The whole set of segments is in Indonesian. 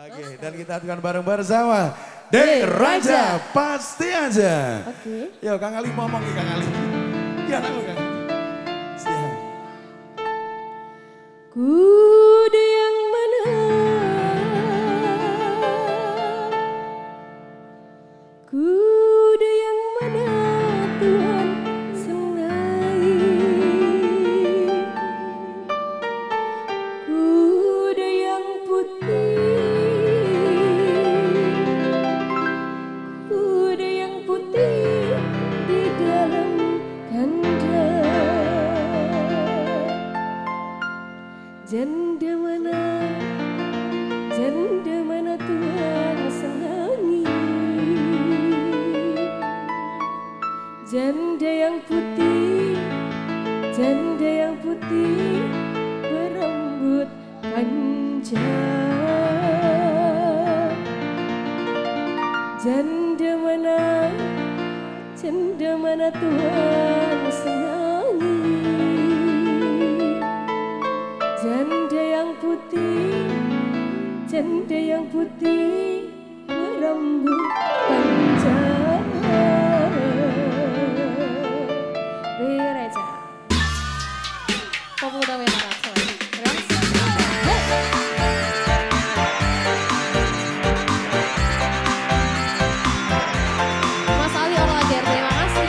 Oke, dan kita akan bareng-bareng sama Dek Raja, pasti aja. Oke. Yo, Kang Ali ngomong nih Kang Ali. Ya, nang Kang. Siap. Kuda yang mana? Kuda yang mana Tuhan senangi? Kuda yang putih, kuda yang putih di dalam kandang. Janda mana Tuhan senangi? Janda yang putih berambut panjang. Janda mana Tuhan senangi? Janda yang putih berambut panjang. Bereja. Pemuda memang Mas Ali Orlager, terima kasih.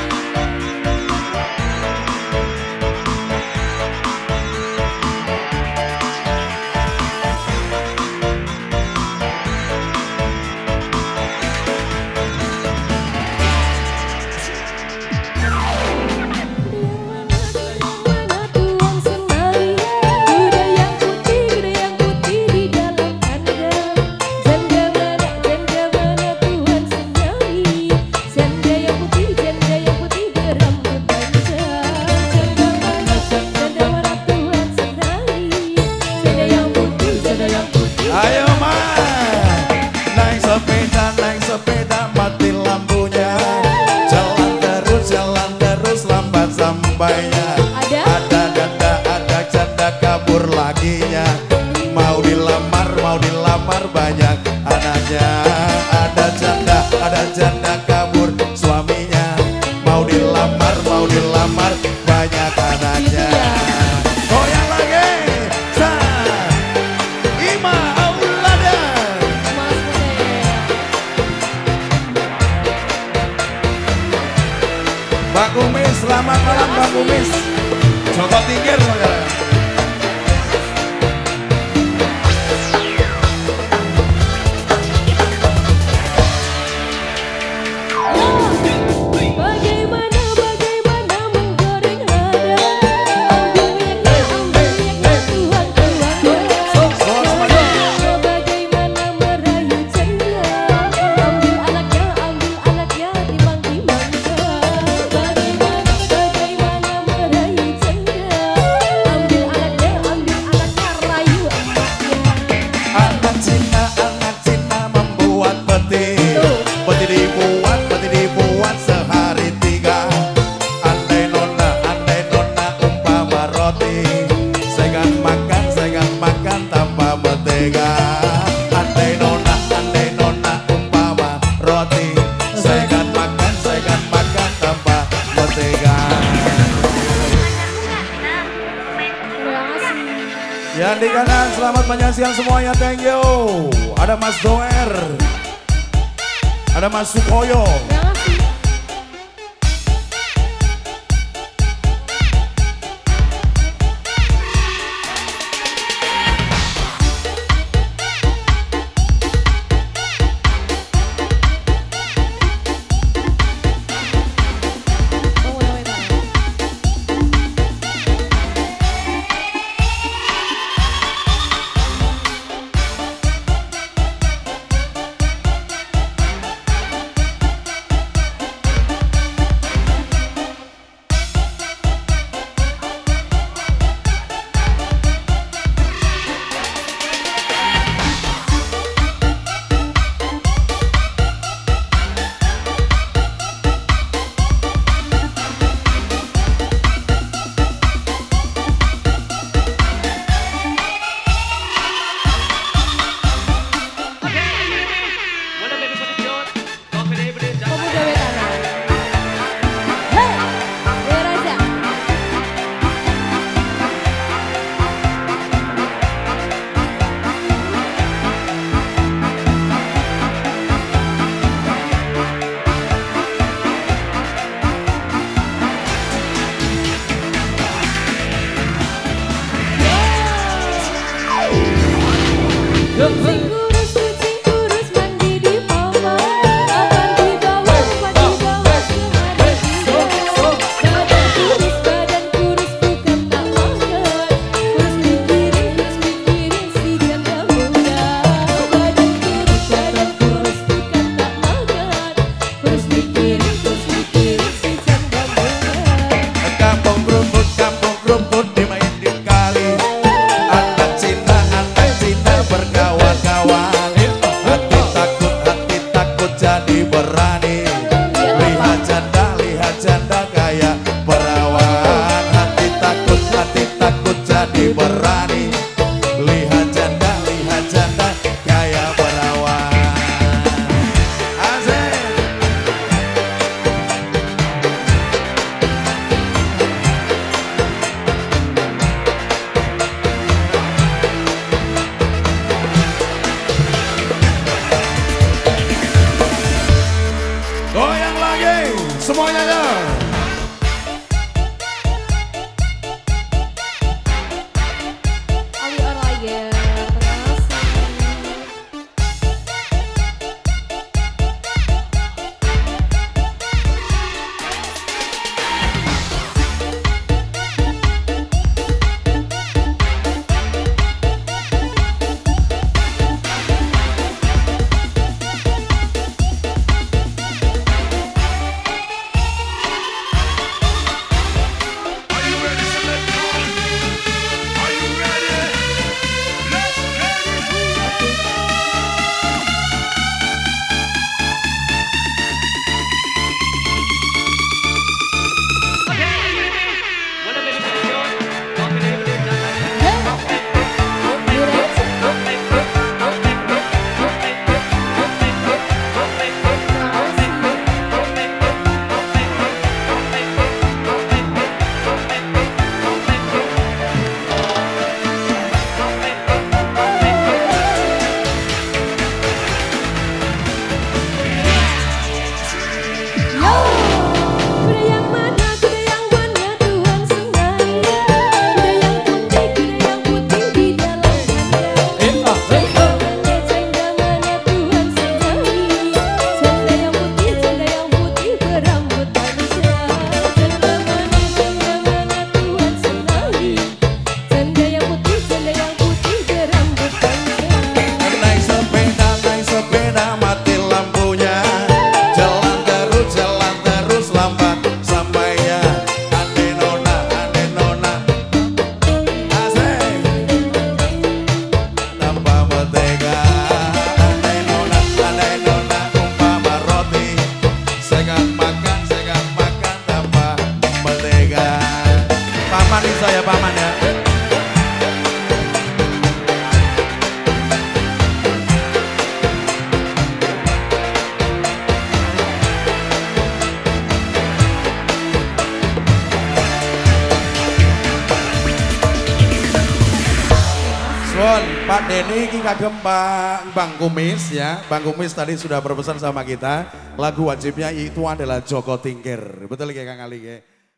Ayo Mas, naik sepeda mati lampunya. Jalan terus lambat sampainya. Ada janda kabur laginya. Mau dilamar banyak anaknya. Ada janda kabur suaminya. Mau dilamar banyak anaknya. Goyang lagi, Ima Aulada. Pak Kumis, selamat malam Pak Kumis. Joko Tingkir saudara. Bagaimana menggoreng lada? Bagaimana merayu janda? Ambil anaknya timang-timangnya. Bagaimana merayu janda? Ambil anaknya rayu emaknya. Anak Cina membuat peti dibuat sehari 3. Andai nona umpama roti, saya kan makan tanpa mentega. Andai nona umpama roti, saya kan makan tanpa mentega. Yang di kanan selamat menyaksikan semuanya, thank you. Ada Mas Doer, ada Mas Sukoyo. Pak Denny iki kagem Bang Kumis ya. Bang Kumis tadi sudah berpesan sama kita. Lagu wajibnya itu adalah Joko Tingkir. Betul ya Kang Ali ya?